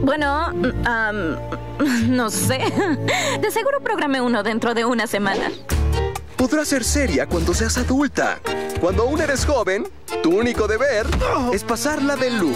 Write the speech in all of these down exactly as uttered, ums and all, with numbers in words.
Bueno, um, no sé. De seguro programé uno dentro de una semana. Podrás ser seria cuando seas adulta. Cuando aún eres joven, tu único deber es pasarla de lujo.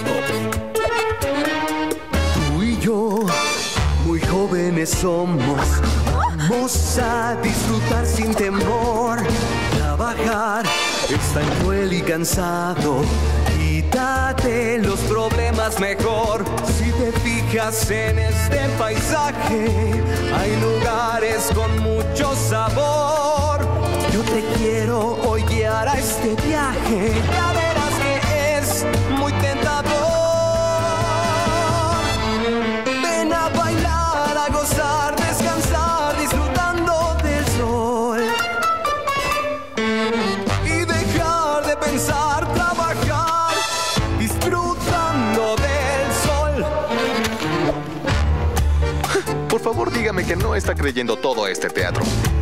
Tú y yo, muy jóvenes somos. Vamos a disfrutar sin temor. Trabajar es tan cruel y cansado. Quítate los problemas mejor. Si te fijas en este paisaje, hay lugares con mucho sabor. Yo te quiero hoy guiar a este viaje. Ya verás que es muy tentador. Ven a bailar, a gozar, descansar, disfrutando del sol. Y dejar de pensar, trabajar, disfrutando del sol. Por favor, dígame que no está creyendo todo este teatro.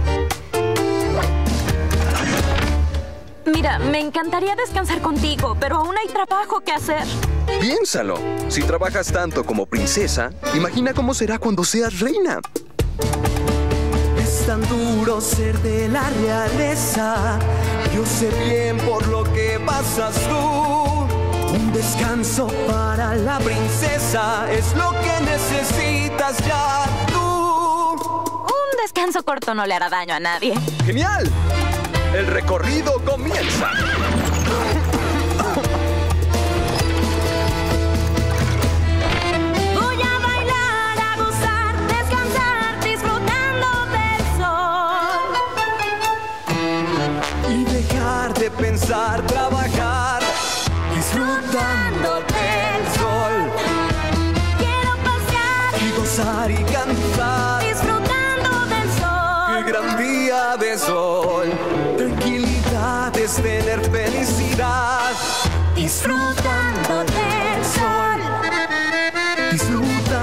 Mira, me encantaría descansar contigo, pero aún hay trabajo que hacer. Piénsalo. Si trabajas tanto como princesa, imagina cómo será cuando seas reina. Es tan duro ser de la realeza. Yo sé bien por lo que pasas tú. Un descanso para la princesa es lo que necesitas ya tú. Un descanso corto no le hará daño a nadie. ¡Genial! El recorrido comienza. Voy a bailar, a gozar, descansar, disfrutando del sol. Y dejar de pensar, trabajar, disfrutando del sol. Quiero pasear Y gozar y cantar. disfrutando del sol. ¡Qué gran día de sol! Tranquilidad es tener felicidad. Disfrutando del sol. Disfruta